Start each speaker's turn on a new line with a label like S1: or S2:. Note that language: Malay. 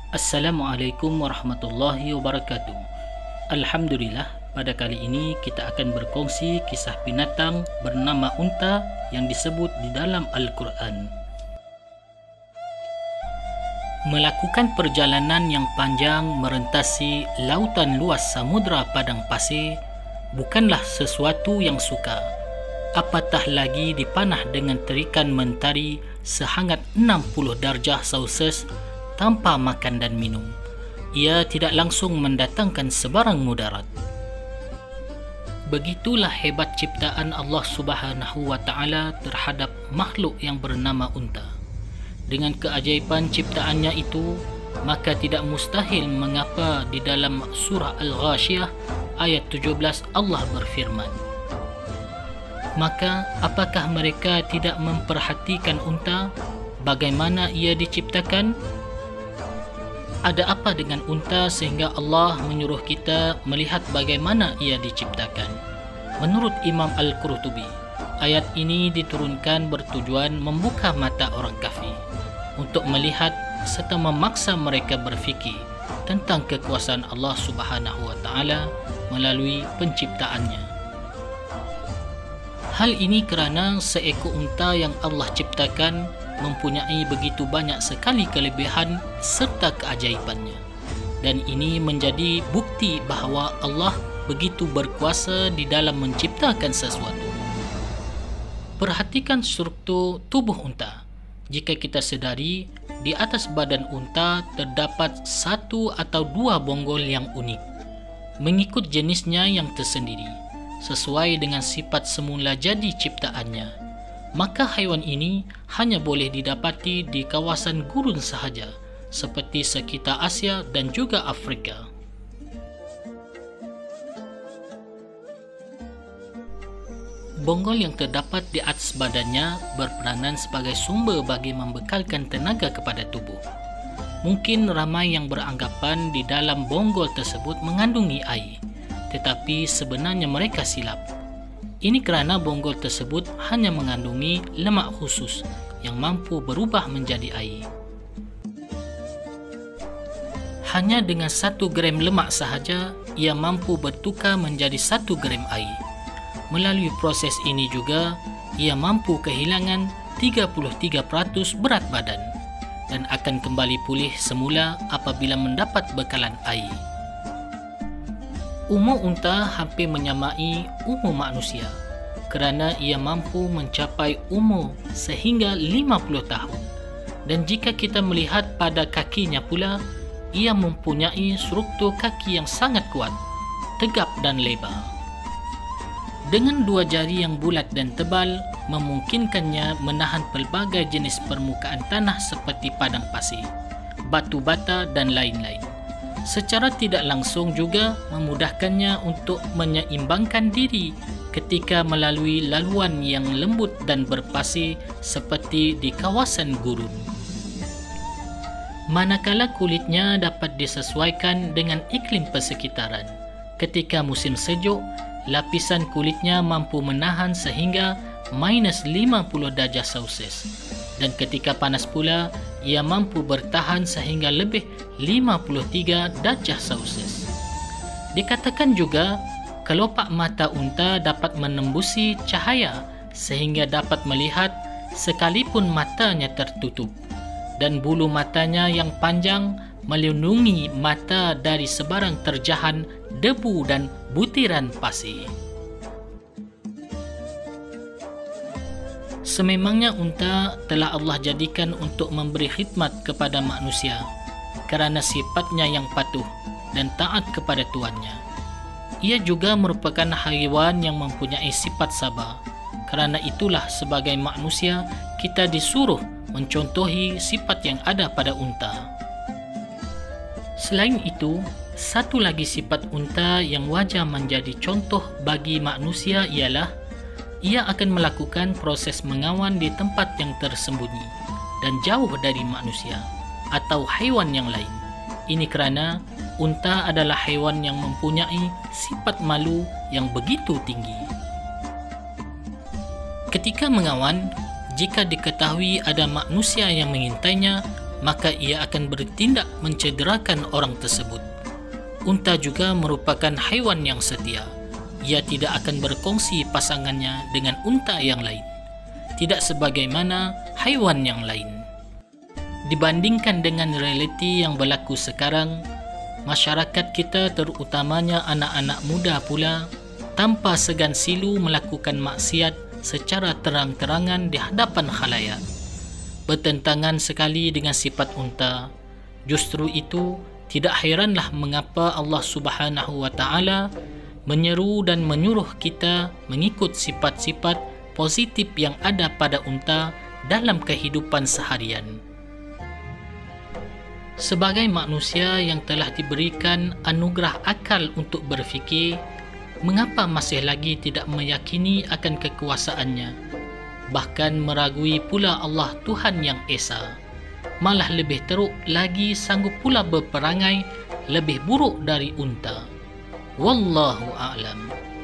S1: Assalamualaikum warahmatullahi wabarakatuh. Alhamdulillah, pada kali ini kita akan berkongsi kisah binatang bernama unta yang disebut di dalam Al-Quran. Melakukan perjalanan yang panjang merentasi lautan luas samudra padang pasir bukanlah sesuatu yang sukar. Apatah lagi dipanah dengan terikan mentari sehangat 60 darjah Celsius tanpa makan dan minum. Ia tidak langsung mendatangkan sebarang mudarat. Begitulah hebat ciptaan Allah Subhanahu wa taala terhadap makhluk yang bernama unta. Dengan keajaiban ciptaannya itu, maka tidak mustahil mengapa di dalam surah Al-Ghashiyah ayat 17 Allah berfirman, "Maka apakah mereka tidak memperhatikan unta, bagaimana ia diciptakan?" Ada apa dengan unta sehingga Allah menyuruh kita melihat bagaimana ia diciptakan? Menurut Imam Al-Qurtubi, ayat ini diturunkan bertujuan membuka mata orang kafir untuk melihat serta memaksa mereka berfikir tentang kekuasaan Allah Subhanahu wa taala melalui penciptaannya. Hal ini kerana seekor unta yang Allah ciptakan mempunyai begitu banyak sekali kelebihan serta keajaibannya, dan ini menjadi bukti bahawa Allah begitu berkuasa di dalam menciptakan sesuatu. Perhatikan struktur tubuh unta. Jika kita sedari, di atas badan unta terdapat satu atau dua bonggol yang unik mengikut jenisnya yang tersendiri sesuai dengan sifat semula jadi ciptaannya. Maka haiwan ini hanya boleh didapati di kawasan gurun sahaja, seperti sekitar Asia dan juga Afrika. Bonggol yang terdapat di atas badannya berperanan sebagai sumber bagi membekalkan tenaga kepada tubuh. Mungkin ramai yang beranggapan di dalam bonggol tersebut mengandungi air, tetapi sebenarnya mereka silap. Ini kerana bonggol tersebut hanya mengandungi lemak khusus yang mampu berubah menjadi air. Hanya dengan 1 gram lemak sahaja, ia mampu bertukar menjadi 1 gram air. Melalui proses ini juga, ia mampu kehilangan 33% berat badan dan akan kembali pulih semula apabila mendapat bekalan air. Umur unta hampir menyamai umur manusia kerana ia mampu mencapai umur sehingga 50 tahun. Dan jika kita melihat pada kakinya pula, ia mempunyai struktur kaki yang sangat kuat, tegap dan lebar. Dengan 2 jari yang bulat dan tebal, memungkinkannya menahan pelbagai jenis permukaan tanah seperti padang pasir, batu bata dan lain-lain. Secara tidak langsung juga memudahkannya untuk menyeimbangkan diri ketika melalui laluan yang lembut dan berpasir seperti di kawasan gurun. Manakala kulitnya dapat disesuaikan dengan iklim persekitaran. Ketika musim sejuk, lapisan kulitnya mampu menahan sehingga minus 50 darjah Celsius. Dan ketika panas pula, ia mampu bertahan sehingga lebih 53 darjah Celsius. Dikatakan juga, kelopak mata unta dapat menembusi cahaya sehingga dapat melihat sekalipun matanya tertutup, dan bulu matanya yang panjang melindungi mata dari sebarang terjahan debu dan butiran pasir. Sememangnya unta telah Allah jadikan untuk memberi khidmat kepada manusia kerana sifatnya yang patuh dan taat kepada tuannya. Ia juga merupakan haiwan yang mempunyai sifat sabar. Kerana itulah sebagai manusia kita disuruh mencontohi sifat yang ada pada unta. Selain itu, satu lagi sifat unta yang wajar menjadi contoh bagi manusia ialah ia akan melakukan proses mengawan di tempat yang tersembunyi dan jauh dari manusia atau haiwan yang lain. Ini kerana unta adalah haiwan yang mempunyai sifat malu yang begitu tinggi. Ketika mengawan, jika diketahui ada manusia yang mengintainya, maka ia akan bertindak mencederakan orang tersebut. Unta juga merupakan haiwan yang setia. Ia tidak akan berkongsi pasangannya dengan unta yang lain, tidak sebagaimana haiwan yang lain. Dibandingkan dengan realiti yang berlaku sekarang, masyarakat kita terutamanya anak-anak muda pula tanpa segan silu melakukan maksiat secara terang-terangan di hadapan khalayak. Bertentangan sekali dengan sifat unta. Justru itu, tidak heranlah mengapa Allah Subhanahu wa Ta'ala menyeru dan menyuruh kita mengikut sifat-sifat positif yang ada pada unta dalam kehidupan seharian. Sebagai manusia yang telah diberikan anugerah akal untuk berfikir, mengapa masih lagi tidak meyakini akan kekuasaannya, bahkan meragui pula Allah Tuhan yang Esa? Malah lebih teruk lagi sanggup pula berperangai lebih buruk dari unta. Wallahu a'lam.